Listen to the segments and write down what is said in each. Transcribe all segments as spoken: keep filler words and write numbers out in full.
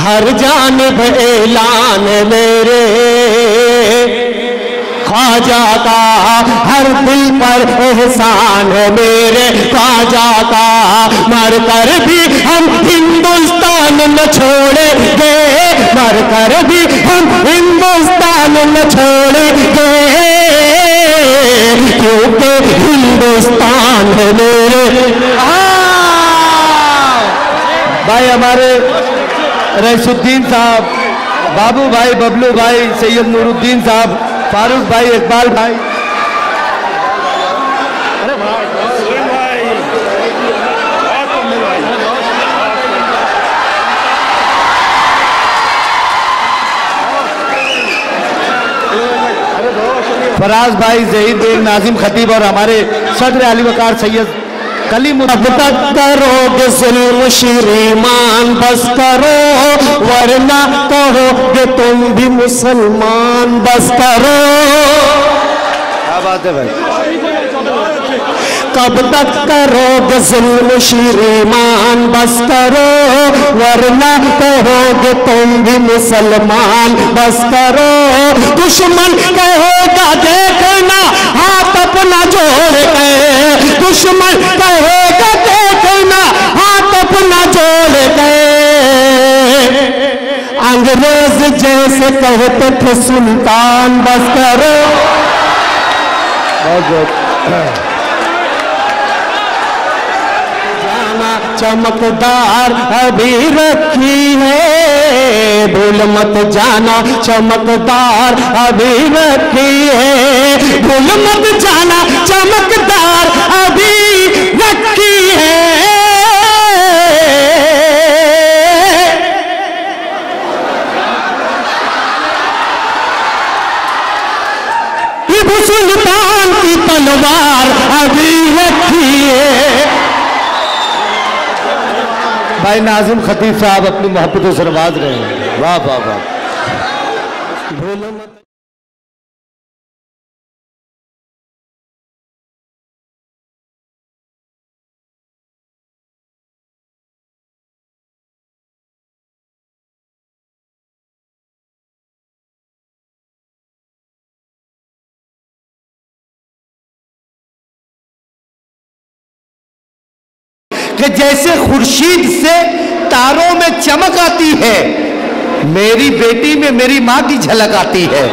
हर जानिब ऐलान मेरे ख्वाजा का, हर दिल पर एहसान है मेरे ख्वाजा का। मर कर भी हम हिंदुस्तान न छोड़ेंगे, मर कर भी हम हिंदुस्तान न छोड़ेंगे, क्योंकि हिंदुस्तान है मेरे। भाई हमारे रईसुद्दीन साहब, बाबू भाई, बबलू भाई, सैयद नूरुद्दीन साहब, फारूक भाई, इकबाल भाई, फराज भाई, जहीद बेग, नाजिम खतीब और हमारे सदर अली वकार सैयद कलीम। अब तक करोगे जुल्म श्रीमान बस करो, वरना कहोगे तुम भी मुसलमान बस करो। क्या बात है भाई। कब तक करोगे जुल्म श्रीमान बस करो, वरना कहोगे तुम भी मुसलमान बस करो। दुश्मन कहेगा देखना हाथ अपना जोड़ के, दुश्मन कहेगा देखना हाथ अपना जोड़ के। अंग्रेज जैसे कहते थे सुल्तान बस करो। बहुत बहुत चमकदार अभी रखी है, भूल मत जाना चमकदार अभी रखी है, भूल मत जाना चमकदार अभी रखी है। टीपू सुल्तान की तलवार अभी रखी है। भाई नाजिम खतीब साहब अपनी मोहब्बतों से नवाज रहे हैं। वाह वाह वाह। भूलो मत। कि जैसे खुर्शीद से तारों में चमक आती है, मेरी बेटी में मेरी माँ की झलक आती है।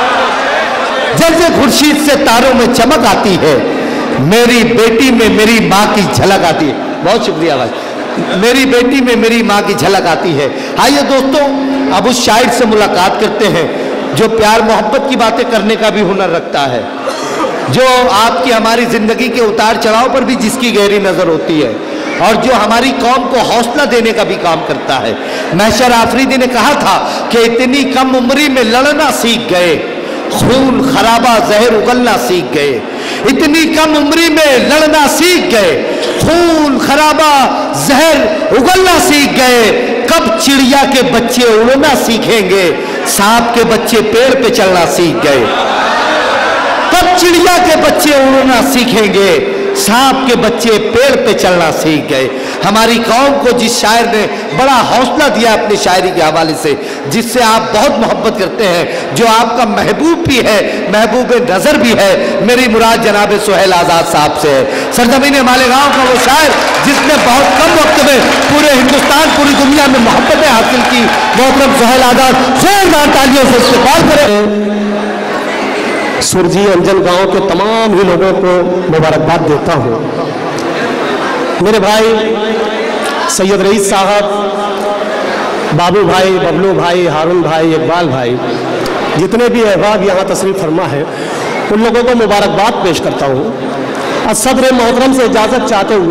जैसे खुर्शीद से तारों में चमक आती है, मेरी बेटी में मेरी माँ की झलक आती है। बहुत शुक्रिया भाई। मेरी बेटी में मेरी माँ की झलक आती है। आइए दोस्तों, अब उस शायर से मुलाकात करते हैं जो प्यार मोहब्बत की बातें करने का भी हुनर रखता है, जो आपकी हमारी जिंदगी के उतार चढ़ाव पर भी जिसकी गहरी नजर होती है, और जो हमारी कौम को हौसला देने का भी काम करता है। महशर आफरीदी ने कहा था कि इतनी कम उम्री में लड़ना सीख गए, खून खराबा जहर उगलना सीख गए। इतनी कम उम्री में लड़ना सीख गए, खून खराबा जहर उगलना सीख गए। कब चिड़िया के बच्चे उड़ना सीखेंगे, सांप के बच्चे पेड़ पे चढ़ना सीख गए। कब चिड़िया के बच्चे उड़ना सीखेंगे, सांप के बच्चे पेड़ पे चलना सीख गए। हमारी कौम को जिस शायर ने बड़ा हौसला दिया अपनी शायरी के हवाले से, जिससे आप बहुत मोहब्बत करते हैं, जो आपका महबूब भी है, महबूब नजर भी है, मेरी मुराद जनाब सुहेल आजाद साहब से है। सरजमीन मालेगांव का वो शायर जिसने बहुत कम वक्त में पूरे हिंदुस्तान, पूरी दुनिया में मोहब्बतें हासिल की, मोहतरम सुहेल आजाद, जोरदार तालियों से इस्तकबाल करें। सुरजी अंजन गांव के तमाम ही लोगों को मुबारकबाद देता हूँ। मेरे भाई सैयद रईस साहब, बाबू भाई, बबलू भाई, हारून भाई, इकबाल भाई, जितने भी अहबाब यहाँ तशरीफ फरमा है, उन लोगों को मुबारकबाद पेश करता हूँ। और सदर मोहतरम से इजाज़त चाहते हुए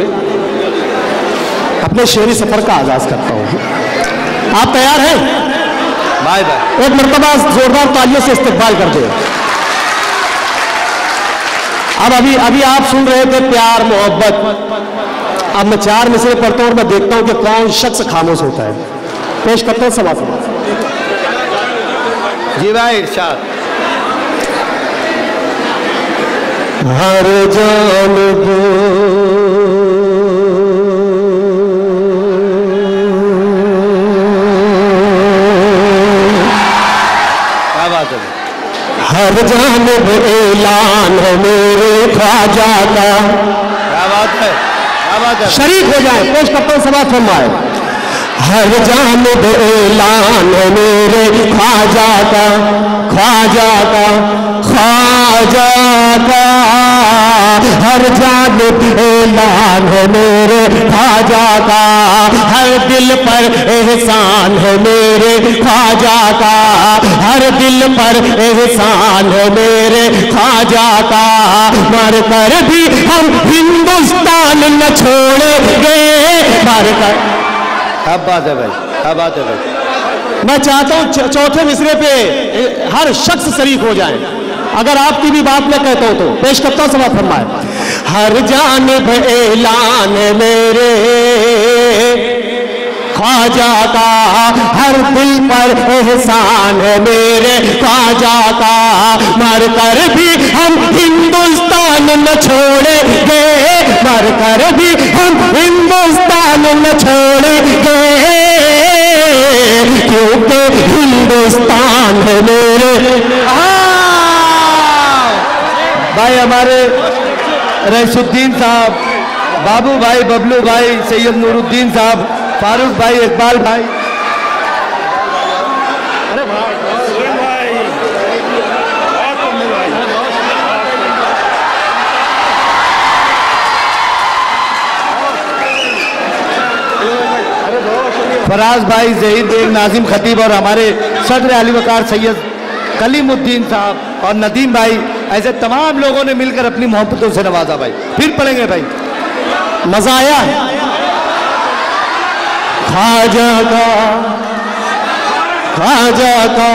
अपने शेरी सफ़र का आगाज़ करता हूँ। आप तैयार हैं? Bye bye. एक मरतबा जोरदार तालियों से इस्तकबाल कर दें। अब अभी अभी आप सुन रहे थे प्यार मोहब्बत। अब मैं चार मिसरे पढ़ता हूँ और मैं देखता हूँ कि कौन शख्स खामोश होता है। पेश करते हैं समाज। जी भाई इरशाद। हर जान हर जानिब ऐलान है मेरे ख्वाजा का। क्या बात है, क्या बात है। शरीक हो जाए, पेश करता हूं समाज फरमाए। हर जानिब ऐलान है मेरे ख्वाजा का, ख्वाजा का, ख्वाजा का। हर जानिब ऐलान है मेरे ख्वाजा का, हर दिल पर एहसान है मेरे ख्वाजा का, हर दिल पर एहसान है मेरे ख्वाजा का। मर कर भी हम हिंदुस्तान न छोड़ेंगे, मर कर। क्या बात है भाई, क्या बात है भाई। मैं चाहता हूं चौथे मिसरे पे हर शख्स शरीक हो जाए। अगर आपकी भी बात मैं कहता हूं तो पेश करता हूं समाज फरमाए। हर जानिब ऐलान है मेरे ख्वाजा का, हर दिल पर एहसान है मेरे ख्वाजा का। मर कर भी हम हिंदुस्तान न छोड़ेंगे, मर कर भी हम हिंदुस्तान न छोड़ेंगे, क्योंकि हिंदुस्तान है मेरे। भाई हमारे रईसुद्दीन साहब, बाबू भाई, बबलू भाई, सैयद नूरुद्दीन साहब, फारूक भाई, इकबाल भाई। अरे भाई फराज भाई, जहीर बेग, नाजिम खतीब और हमारे सदर अली वकार सैयद कलीमुद्दीन साहब और नदीम भाई, ऐसे तमाम लोगों ने मिलकर अपनी मोहब्बतों से नवाजा। भाई फिर पढ़ेंगे भाई, मजा आया। ख्वाजा का, ख्वाजा का,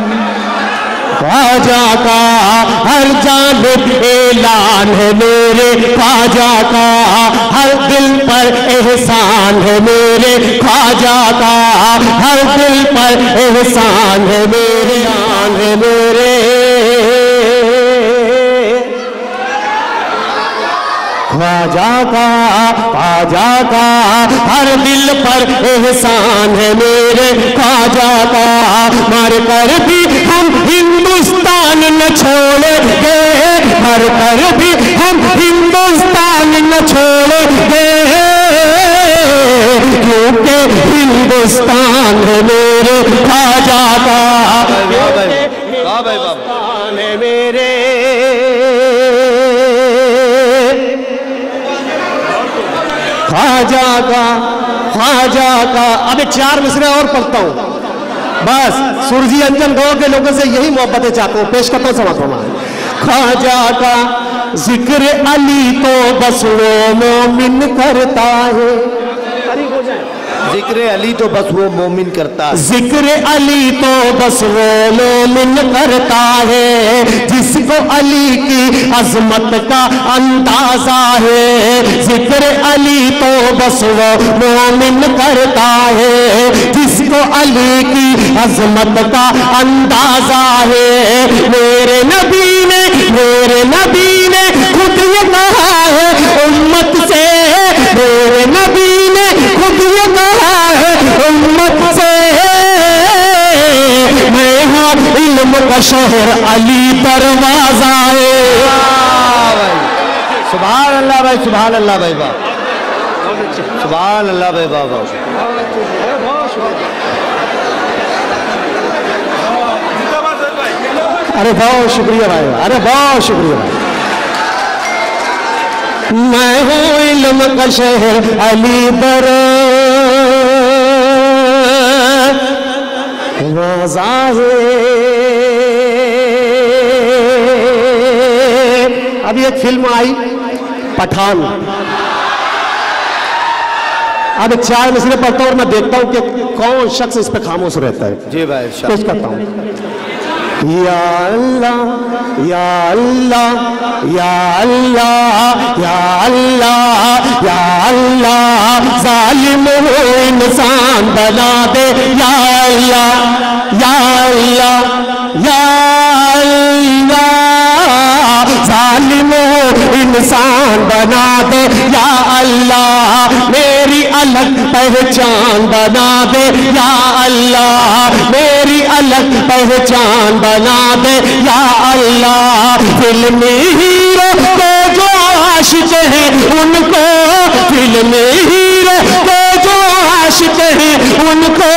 ख्वाजा का, हर जानिब ऐलान है मेरे ख्वाजा का, हर दिल पर एहसान है मेरे ख्वाजा का, हर दिल पर एहसान है मेरे, आन है मेरे ख्वाजा का, ख्वाजा का, हर दिल पर एहसान है मेरे ख्वाजा का। मर कर भी हम हिंदुस्तान न छोड़ेंगे, मर कर भी हम हिंदुस्तान न छोड़ेंगे, क्योंकि हिंदुस्तान है मेरे ख्वाजा का, हिंदुस्तान है मेरे ख्वाजा का, ख्वाजा का। अब एक चार मिसरे और पढ़ता हूं, बस सुरजी अंजन गांव के लोगों से यही मोहब्बतें चाहता हूं, पेश करता हूं समझ फरमाए। ख्वाजा का जिक्र अली तो बस वो मोमिन करता है, जिक्र अली तो बस वो मोमिन करता है, जिक्र अली तो बस वो मोमिन करता है, जिसको अली की अजमत का अंदाजा है, जिक्र अली तो बस वो मोमिन करता है, जिसको अली की अजमत का अंदाजा है। मेरे नबी ने, मेरे नबी ने खुद ये कहा है उम्मत से, मेरे नबी ने खुद ये कहा है उम्मत से, मैं हाँ इल्म का शहर अली दरवाजा है। सुभान अल्लाह भाई, सुभान अल्लाह भाई, वाह सुभान अल्लाह भाई, वाह वाह। अरे बहुत शुक्रिया भाई, अरे बहुत शुक्रिया भाई। मैं हूँ इल्म का शहर अली दरवाजा है। अभी एक फिल्म आई पठान, अब चार मिसरे पढ़ता हूँ और मैं देखता हूँ कि कौन शख्स इस पे खामोश रहता है। जी भाई, पेश करता हूँ। या अल्लाह, या अल्लाह, या अल्लाह, या अल्लाह, या अल्लाह, जालिम हो इंसान बना दे, या अल्लाह, या अल्लाह, या अल्लाह, जालिम हो इंसान बना दे, या अल्लाह, मेरी अलग पहचान बना दे, या अल्लाह, मेरी अलग पहचान बना दे या अल्लाह। फिल्मी हीरो के जो आशिक हैं उनको, फिल्मी हीरो के जो आशिक हैं उनको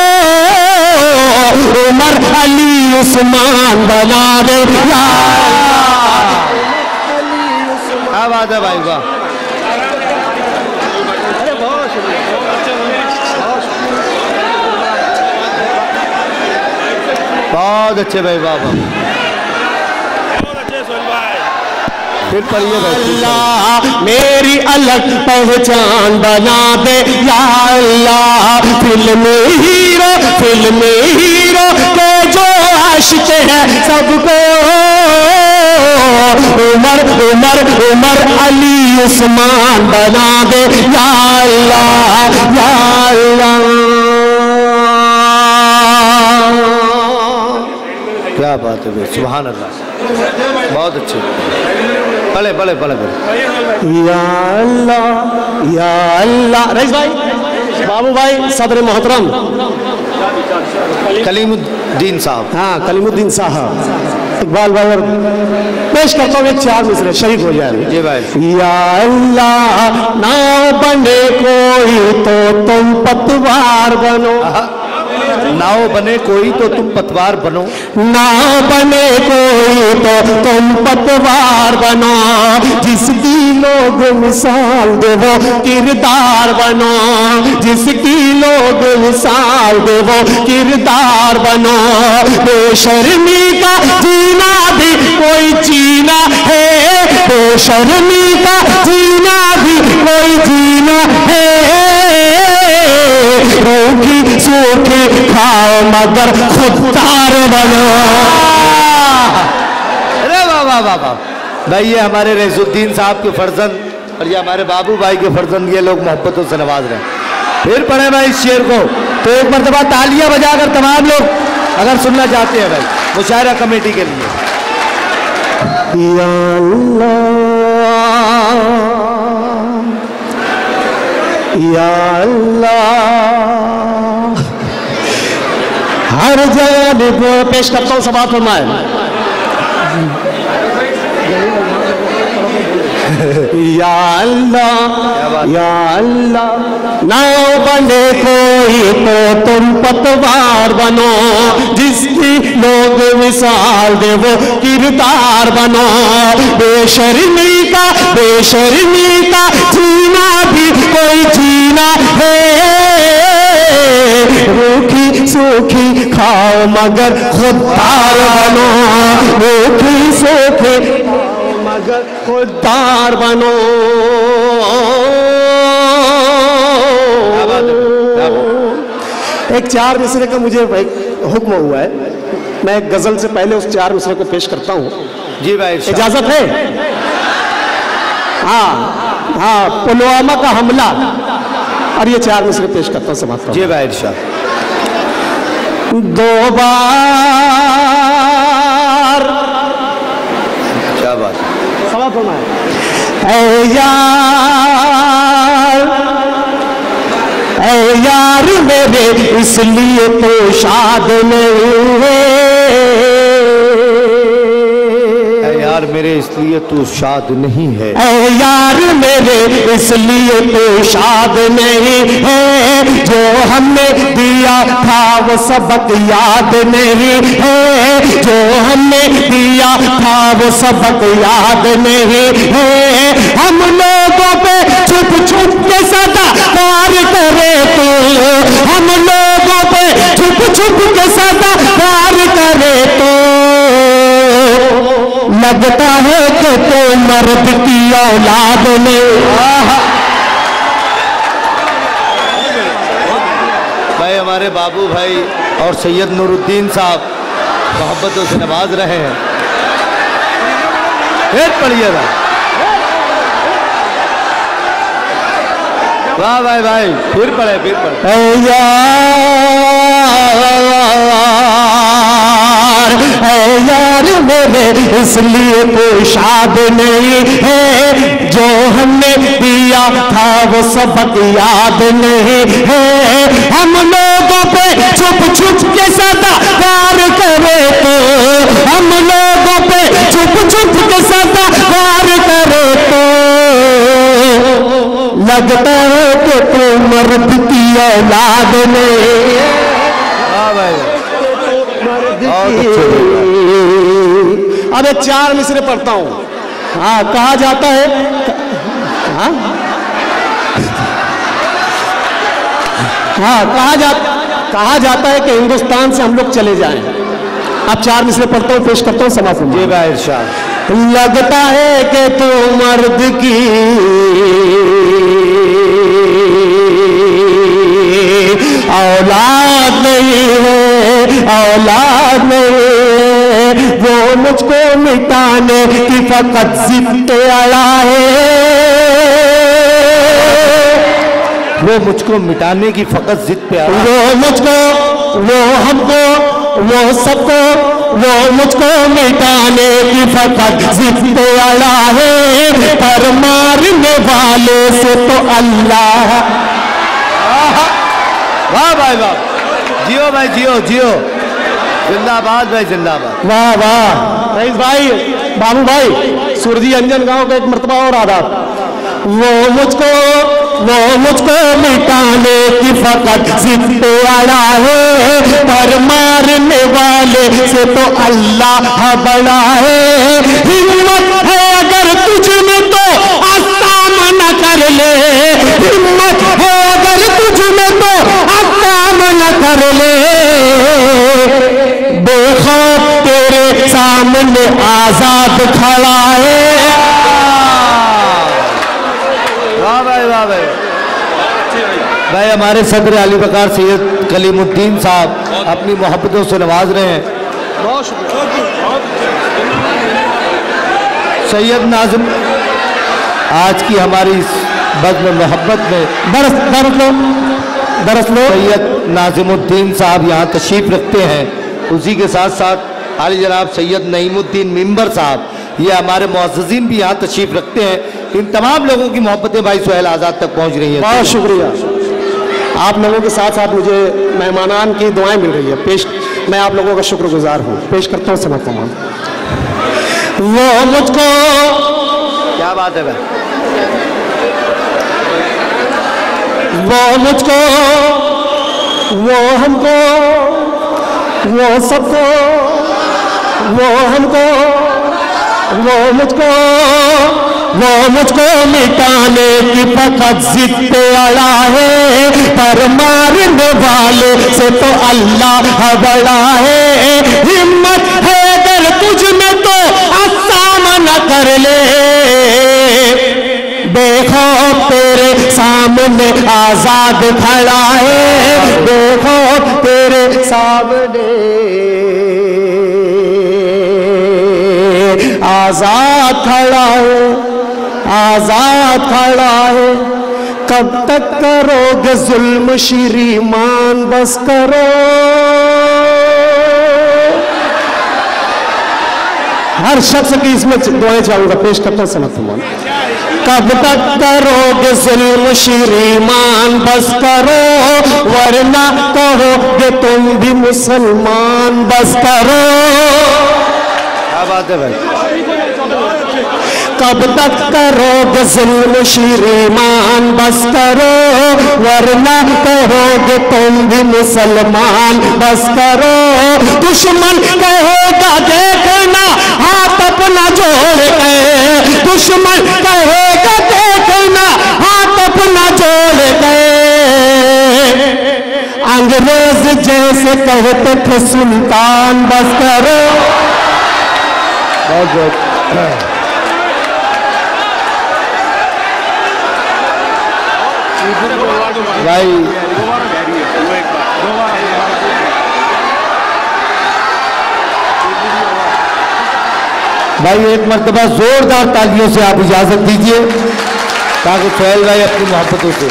उमर अली उस्मान बना दे या अल्लाह। क्या बात है भाई, वाह। बहुत अच्छे भाई, वाह वाह, बहुत अच्छे सोहेल भाई। फिर पढ़िए भाई। अल्लाह मेरी अलग पहचान बना दे या अल्लाह। फिल्मी हीरो, फिल्मी हीरो के जो आशिक है सबको उमर उमर उमर अली उस्मान बना दे या अल्लाह या अल्लाह। क्या बात है भाई, सुभान अल्लाह, बहुत अच्छे। पले पले पले पले या अल्लाह या अल्लाह। रईस भाई, बाबू भाई, सदर मोहतरम कलीमुद्दीन साहब। हाँ, कलीमुद्दीन साहब, इकबाल भाई और पेश करता हूँ एक चार मिसरे, शहीद हो जाए। जी भाई। या अल्लाह ना बने कोई तो तुम पतवार बनो, नाव बने कोई तो तुम पतवार बनो, ना बने कोई तो तुम पतवार बनो। जिसकी लोग मिसाल दे वो किरदार बनो, जिसकी लोग मिसाल दे वो किरदार बनो। बेशर्मी का जीना भी कोई जीना है, बेशर्मी का जीना भी कोई जीना है। रूखी सूखी खाओ मगर खुददार बनो। अरे वाह वाह वाह वाह भाई, ये हमारे रईसुद्दीन साहब के फर्जंद और ये हमारे बाबू भाई के फर्जंद, ये लोग मोहब्बतों से नवाज रहे हैं। फिर पढ़े भाई इस शेर को, तो एक मरतबा तालियां बजाकर तमाम लोग अगर सुनना चाहते हैं भाई, मुशायरा कमेटी के लिए। या अल्लाह या अल्लाह। हर जानिब पेश करता हूँ, समाअत फरमाए। या अल्लाह या अल्लाह ना बने कोई तो तुम पतवार बनो। जिसकी लोग मिसाल दे वो किरदार बनो। बेशर्मी का बेशर्मी का जीना भी कोई जीना है। रूखी सूखी खाओ मगर खुददार बनो, रूखी सूखी मगर खुददार बनो। एक चार मिसरे का मुझे हुक्म हुआ है, मैं एक गजल से पहले उस चार मिसरे को पेश करता हूँ। जी भाई, इजाजत है? हाँ हाँ, पुलवामा का हमला और ये चार मिसरे पेश करता हूँ, समाप्त। जी भाई, इरशाद। दो बार क्या बात, समाप्त होना है। ऐ यार ऐ यार मेरे इसलिए तो शाद नहीं हुए, यार मेरे इसलिए तू शाद नहीं है। ऐ यार मेरे इसलिए तो शाद नहीं है। जो हमने दिया था वो सबक याद नहीं है। जो हमने दिया था वो सबक याद नहीं है। हम लोगों पे छुप छुप के सदा प्यार करे तो, हम लोगों पे छुप छुप के सदा प्यार करे तो लगता है कि तो मर्द की औलाद में। भाई हमारे बाबू भाई और सैयद नूरुद्दीन साहब मोहब्बतों से नवाज रहे हैं। फिर पढ़िएगा। वाह भाई भाई, फिर पढ़े फिर पढ़े। यार मेरे इसलिए कोई शाद नहीं है। जो हमने दिया था वो सबक याद नहीं है। हम लोगों पे छुप छुप के सदा ने अब एक चार मिसरे पढ़ता हूं। हाँ, कहा जाता है, हाँ हाँ कहा जाता कहा जाता है कि हिंदुस्तान से हम लोग चले जाएं। अब चार मिसरे पढ़ता हूं, पेश करता हूं, समाप्त। जी भाई इरशाद। लगता है कि तू मर्द की औलाद नहीं है, औलाद नहीं है, वो मुझको मिटाने की फकत जिद पे अड़ा है, वो मुझको मिटाने की फकत जिद पे अड़ा है, वो मुझको, वो हमको, वो सबको, वो मुझको मिटाने की फकत जिद पे अड़ा है, पर मारने वाले से तो अल्लाह। वाह भाई वाह, जियो भाई जियो जियो, जिंदाबाद भाई जिंदाबाद। वाह वाह रईस भाई, बाबू भाई, सुरजी अंजन गांव का एक मर्तबा और आदाब। वो मुझको, वो मुझको मिटाने की फकत जिद पे अड़ा है, पर मारने वाले से तो अल्लाह बड़ा है, हिम्मत है अगर तुझ में तो आसाम कर ले, हिम्मत है अगर तुझ में तो आसाम कर ले, बेखौफ तेरे सामने आजाद खड़ा है। वाह भाई वाह भाई भाई, हमारे सदर अली बकार सैयद कलीमुद्दीन साहब अपनी मोहब्बतों से नवाज रहे हैं। बहुत शुक्रिया सैयद नाज़िम, आज की हमारी इस बज़्म मोहब्बत में दरस दरस लो दरस लो सैयद नाज़िमुद्दीन साहब यहाँ तशरीफ़ रखते हैं। उसी के साथ साथ आली जनाब सैयद नईमुद्दीन मिंबर साहब, ये हमारे मुअज़्ज़िज़ीन भी यहाँ तशरीफ़ रखते हैं। इन तमाम लोगों की मोहब्बतें भाई सुहेल आज़ाद तक पहुँच रही हैं। बहुत शुक्रिया। आप लोगों के साथ साथ मुझे मेहमानान की दुआएं मिल रही है, पेश मैं आप लोगों का शुक्रगुजार हूँ। पेश करता हूँ समझता हूँ। वो मुझको, क्या बात है भाई, वो मुझको, वो हमको, वो सबको, वो हमको, वो मुझको, वो मुझको मिटाने की फकत जिद पे अड़ा है, पर मारने वाले से तो अल्लाह बड़ा है, हिम्मत है अगर तुझ में तो सामना कर ले, बेखौफ तेरे सामने आजाद खड़ा है, बेखौफ तेरे सामने आजाद खड़ा है, आजाद खड़ा है। कब तक करोगे जुल्म श्रीमान, बस करो। हर शख्स की इसमें दुआएं चाहूंगा, पेश करता समझ। कब तक करोगे जुल्म श्रीमान, बस करो, वरना कहोगे तुम भी मुसलमान, बस करो। क्या बात है भाई, कब तक करोगे जुल्म श्रीमान, बस करो, वरना कहोगे तुम भी मुसलमान, बस करो। दुश्मन कहेगा देखना हाथ अपना जोड़ के, दुश्मन कहेगा देखना हाथ अपना जोड़ के, अंग्रेज जैसे कहते थे सुल्तान, बस करो। बहुत बहुत भाई, भाई एक मर्तबा जोरदार तालियों से आप इजाजत दीजिए ताकि सुहेल भाई अपनी मोहब्बतों से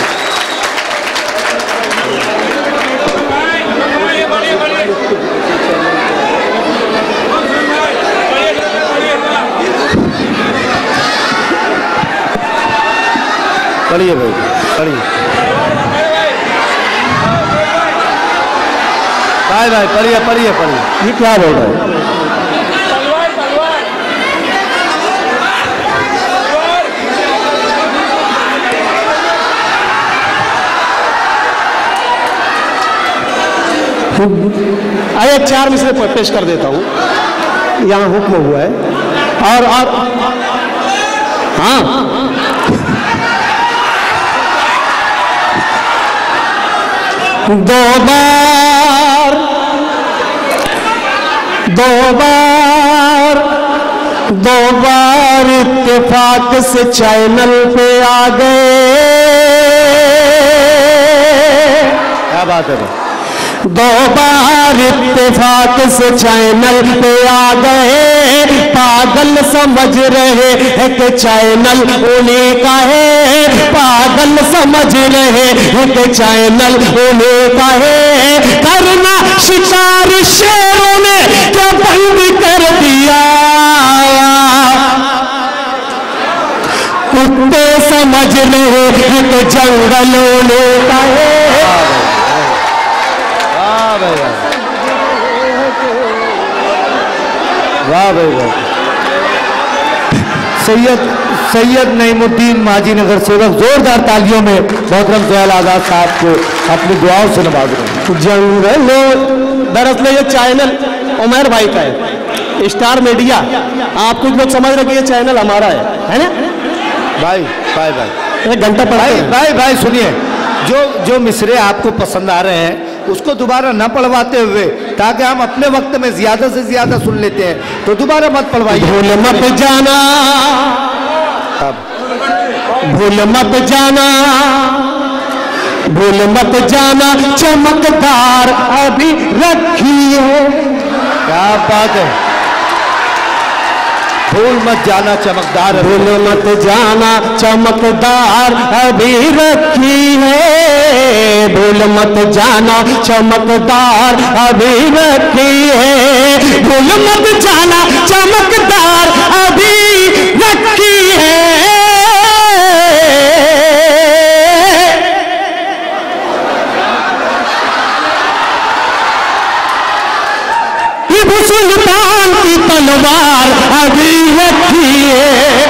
पढ़िए भाई पढ़िए भाई भाई पढ़िए पढ़िए पढ़िए। ये क्या बोल रहा है? आइए चार मिसरे पेश कर देता हूँ, यहाँ हुक्म हुआ है। और और हाँ, दो बार दो बार दो बार इत्तेफाक से चैनल पे आ गए। क्या बात है? दो बार इत्तेफाक से चैनल पे आ गए। पागल समझ रहे हैं कि चैनल उन्हीं का है। पागल समझ रहे हैं कि चैनल उन्हीं का है। करना शिकार शेरों ने क्या बंद कर दिया। कुत्ते समझ रहे हैं कि जंगल उन्हीं का है। वाह भाई वाह। सैयद सैयद नईमुद्दीन माजी नगर सेवक जोरदार तालियों में मोहतरम ज़याल आज़ाद साहब को अपनी दुआओं से नवाज रहे हैं। जंगल दरअसल ये चैनल उमर भाई का है, स्टार मीडिया। आप कुछ लोग समझ रहे कि ये चैनल हमारा है, है ना भाई? भाई भाई एक घंटा पढ़ाई। भाई भाई भाई सुनिए, जो जो मिसरे आपको पसंद आ रहे हैं उसको दोबारा न पढ़वाते हुए, ताकि हम अपने वक्त में ज्यादा से ज्यादा सुन लेते हैं, तो दोबारा मत पढ़वाइए। भूल मत जाना, भूल मत जाना, भूल मत जाना, चमकदार अभी रखी है। क्या बात है? भूल मत जाना चमकदार, भूल मत जाना चमकदार अभी रखी है। भूल मत जाना चमकदार अभी रखी है। भूल मत जाना चमकदार अभी रखी है। टीपू सुल्तान की तलवार अभी रखी है।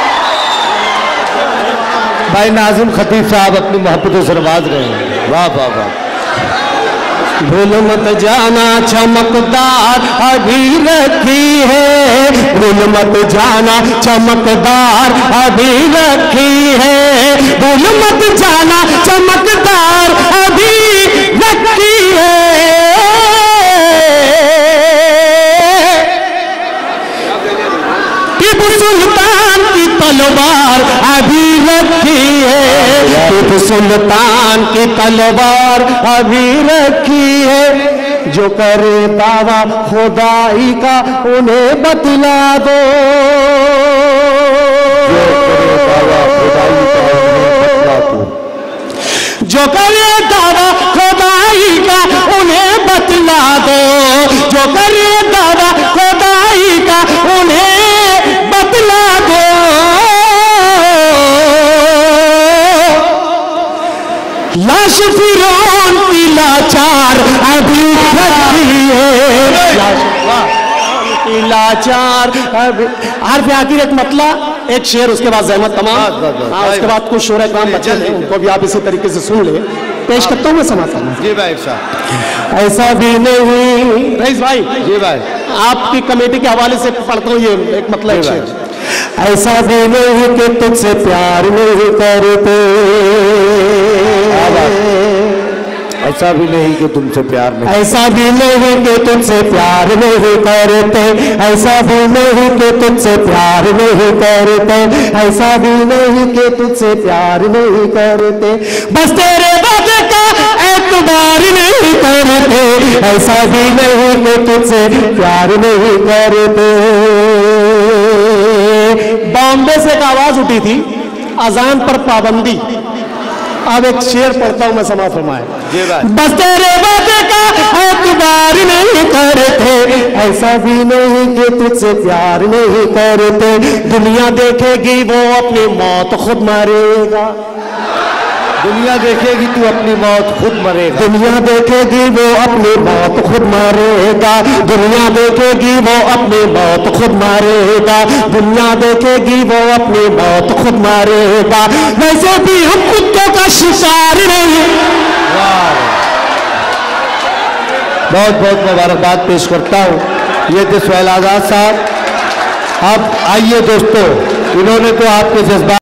भाई नाज़िम खतीब साहब अपनी मोहब्बतों से नवाज रहे हैं। वाह वाह वाह। भूल मत जाना चमकदार अभी रखी है। भूल मत जाना चमकदार अभी रखी है। भूल मत जाना चमकदार अभी रखी है। टीपू सुल्तान की तलवार अभी रखी है। टीपू सुल्तान की तलवार अभी रखी है। जो करे दावा खुदाई का उन्हें बतला दो। जो करे दावा खुदाई का उन्हें बतला दो। जो करे दावा खुदाई का उन्हें बतला दो। लाश फिरौन की लाचार अभी रखी है। लाचार अभी हर आखिर एक मतला एक शेर, उसके बाद जहमत तमाम। हाँ, उसके बाद कुछ शोर काम बचे हैं, उनको भी आप इसी तरीके से सुन ले। पेश करता हूँ मैं समाता हूँ। जी भाई साहब। ऐसा भी नहीं रईस भाई। जी भाई। आपकी कमेटी के हवाले से पढ़ता हूँ ये एक मतलब शेर। ऐसा भी नहीं कि तुझसे प्यार नहीं करते। ऐसा भी नहीं कि तुमसे प्यार नहीं। ऐसा भी नहीं कि तुझसे प्यार नहीं करते। ऐसा भी नहीं कि तुझसे प्यार नहीं करते। ऐसा भी नहीं कि तुझसे प्यार नहीं करते। बस तेरे वादे का एतबार नहीं करते। ऐसा भी नहीं कि तुझसे प्यार नहीं करते। बॉम्बे से एक आवाज उठी थी, अजान पर पाबंदी। अब एक शेर पढ़ता हूं मैं, समा फरमाए। बस तेरे वादे का एतबार नहीं करते। ऐसा भी नहीं कि तुझसे प्यार नहीं करते। दुनिया देखेगी वो अपनी मौत खुद मरेगा। दुनिया देखेगी तू अपनी मौत खुद मरेगा। दुनिया देखेगी वो अपनी मौत खुद मारेगा। दुनिया देखेगी वो अपनी मौत खुद मारेगा। दुनिया देखेगी वो अपनी मौत खुद मारेगा। वैसे भी हम कुत्तों का शिकार नहीं। बहुत बहुत मुबारकबाद पेश करता हूँ। ये थे सुहेल आज़ाद साहब। अब आइए दोस्तों, इन्होंने तो आपके जज्बात